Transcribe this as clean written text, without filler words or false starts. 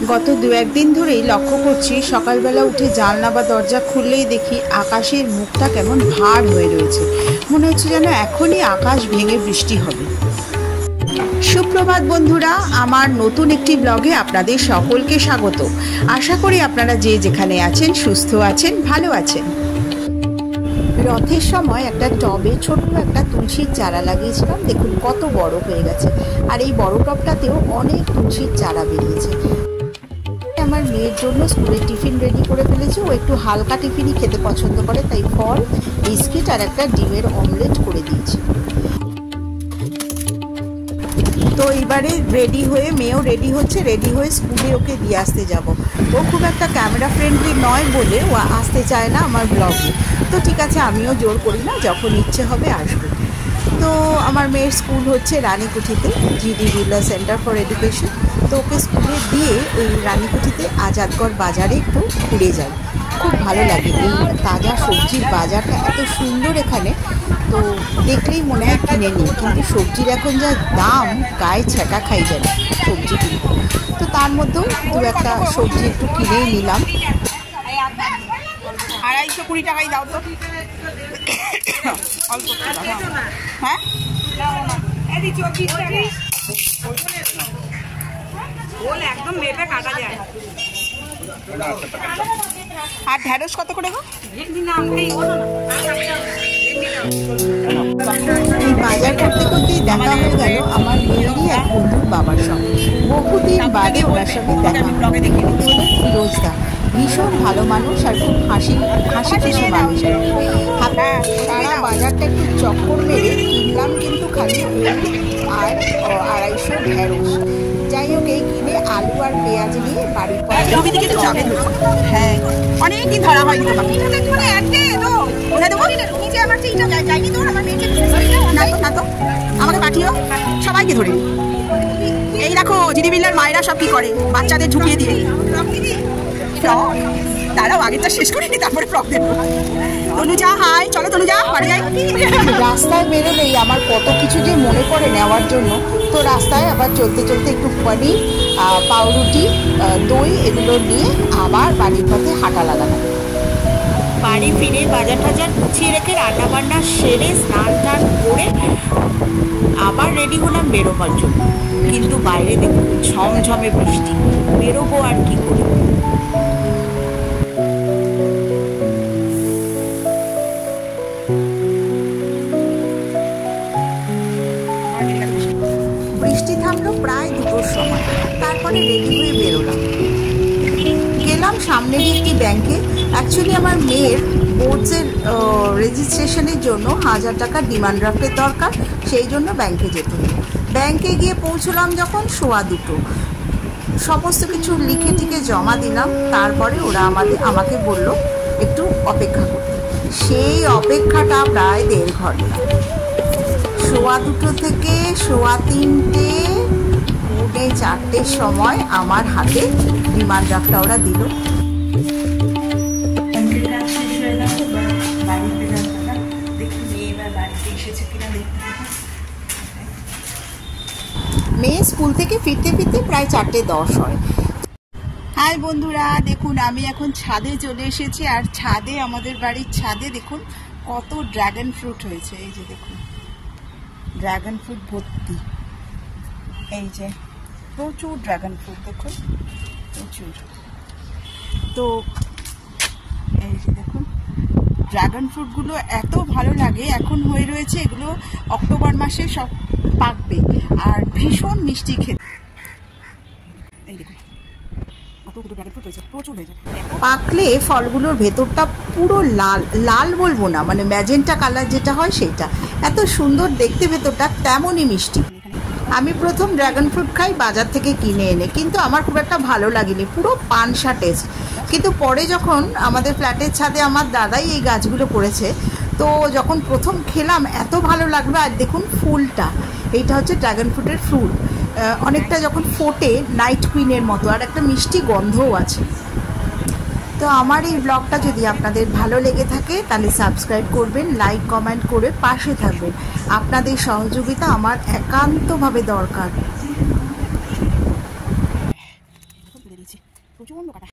গত দু একদিন ধরেই লক্ষ্য করছি সকালবেলা উঠে জানলা বা দরজা খুললেই দেখি আকাশের মুখটা কেমন ভার হয়ে রয়েছে। মনে হচ্ছে যেন এখনই আকাশ ভেঙে বৃষ্টি হবে। সুপ্রভাত বন্ধুরা, আমার নতুন একটি ব্লগে আপনাদের সকলকে স্বাগত। আশা করি আপনারা যে যেখানে আছেন সুস্থ আছেন, ভালো আছেন। রথের সময় একটা টবে ছোট্ট একটা তুলসীর চারা লাগিয়েছিলাম, দেখুন কত বড় হয়ে গেছে। আর এই বড় টবটাতেও অনেক তুলসীর চারা বেরিয়েছে। আমার মেয়ের জন্য স্কুলের টিফিন রেডি করে ফেলেছি। ও একটু হালকা টিফিনই খেতে পছন্দ করে, তাই ফল, বিস্কিট আর একটা ডিমের অমলেট করে দিয়েছি। তো এবারে রেডি হয়ে, মেয়েও রেডি হচ্ছে, রেডি হয়ে স্কুলে ওকে দিয়ে আসতে যাব। ও খুব একটা ক্যামেরা ফ্রেন্ডলি নয় বলে ও আসতে চায় না আমার ব্লগে। তো ঠিক আছে, আমিও জোর করি না, যখন ইচ্ছে হবে আসবে। তো আমার মেয়ের স্কুল হচ্ছে রানীকুঠিতে, G D Birla centre for education. তো ওকে স্কুলে দিয়ে ওই রানীকুঠিতে আজাদগড় বাজারে একটু ঘুরে যাই। খুব ভালো লাগে, এই তাজা সবজির বাজারটা এত সুন্দর এখানে। তো দেখলেই মনে হয় কিনে নিই, কিন্তু সবজির এখন যা দাম, গায়ে ছ্যাঁকা খাই যায় সবজি কিনতে। তো তার মধ্যেও দু একটা সবজি একটু কিনেই নিলাম। 250 টাকাই দাও তো। অল্প হ্যাঁ, একদম মেপে কাটা যায়। আর ঢেঁড়স কত করে গো? এই বাজার করতে করতেই দেখা হয়ে গেল আমার মেয়েরই এক বন্ধুর বাবার সঙ্গে। বহুদিন বাদে ওনার সঙ্গে দেখা। ফিরোজদা ভীষণ ভালো মানুষ আর খুব হাসি খুশি মানুষ। তারা বাজারটা একটু চক্কর মেরে কিনলাম কিন্তু খালি আর 250 ঢেঁড়স। যাই হোক, এই কিনে আলু আর পেঁয়াজ নিয়ে বাড়ির পরে যাবে। হ্যাঁ, অনেকদিন ধরা হয়নি। আমাকে পাঠিও, সবাইকে ধরে। এই দেখো জিডি বিড়লার মায়েরা সব কি করে, বাচ্চাদের ঢুকিয়ে দিয়ে। দাঁড়াও, আগেরটা শেষ করে নি, তারপরে ফ্রক দেবো। তনুজা হাই, চলো তনুজা বাড়ি যাই। রাস্তায় বেরোলেই আমার কত কিছু যে মনে পড়ে নেওয়ার জন্য। তো রাস্তায় আবার চলতে চলতে একটু পনির, পাউরুটি, দই এগুলো নিয়ে আবার বাড়ির পথে হাঁটা লাগানো। বাড়ি ফিরে বাজার টাজার গুছিয়ে রেখে রান্না বান্না সেরে স্নান টান করে আবার রেডি হলাম বেরোবার জন্য। কিন্তু বাইরে দেখুন ঝমঝমে বৃষ্টি, বেরোবো আর কি করে। বৃষ্টি থামলো প্রায় 2টোর সময়। তারপরে রেডি হয়ে বেরোলাম, গেলাম সামনেরই একটি ব্যাংকে। অ্যাকচুয়ালি আমার মেয়ের বোর্ডসের রেজিস্ট্রেশনের জন্য 1000 টাকা ডিমান্ড ড্রাফটের দরকার, সেই জন্য ব্যাংকে যেতে হলো। ব্যাংকে গিয়ে পৌঁছলাম যখন 2:15। সমস্ত কিছু লিখে টিকে জমা দিলাম। তারপরে ওরা আমাকে বলল একটু অপেক্ষা করতে। সেই অপেক্ষাটা প্রায় 1.5 ঘন্টা। 2:15 থেকে 3:15, 4:30 সময় আমার হাতে ডিমান্ড ড্রাফটটা ওরা দিল। মেয়ে স্কুল থেকে ফিরতে ফিরতে প্রায় 4:10 হয়। হাই বন্ধুরা, দেখুন আমি এখন ছাদে চলে এসেছি। আর ছাদে, আমাদের বাড়ির ছাদে দেখুন কত ড্রাগন ফ্রুট হয়েছে। এই যে দেখুন ড্রাগন ফ্রুট ভর্তি। এই যে প্রচুর ড্রাগন ফ্রুট, দেখুন প্রচুর। তো এই যে দেখুন ড্রাগন ফ্রুটগুলো এত ভালো লাগে, এখন হয়ে রয়েছে। এগুলো অক্টোবর মাসে সব পাকবে আর ভীষণ মিষ্টি খেতে। এই দেখুন কতগুলো ড্রাগন ফ্রুট হয়েছে, প্রচুর হয়েছে। পাকলে ফলগুলোর ভেতরটা পুরো লাল, লাল বলবো না, মানে ম্যাজেন্টা কালার যেটা হয় সেটা। এত সুন্দর দেখতে ভেতরটা, তেমনই মিষ্টি। আমি প্রথম ড্রাগন ফ্রুট খাই বাজার থেকে কিনে এনে, কিন্তু আমার খুব একটা ভালো লাগেনি, পুরো পানসা টেস্ট। কিন্তু পরে যখন আমাদের ফ্ল্যাটের ছাদে আমার দাদাই এই গাছগুলো করেছে, তো যখন প্রথম খেলাম এত ভালো লাগলো। আর দেখুন ফুলটা, এইটা হচ্ছে ড্রাগন ফ্রুটের ফুল। অনেকটা যখন ফোটে নাইট কুইনের মতো, আর একটা মিষ্টি গন্ধও আছে। তো আমার এই ব্লগটা যদি আপনাদের ভালো লেগে থাকে তাহলে সাবস্ক্রাইব করবেন, লাইক কমেন্ট করে পাশে থাকবেন। আপনাদের সহযোগিতা আমার একান্তভাবে দরকার। প্রচণ্ড কাটা।